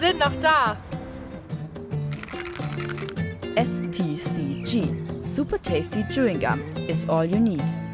sind noch da. S.T.C.G Super Tasty Chewing Gum is all you need.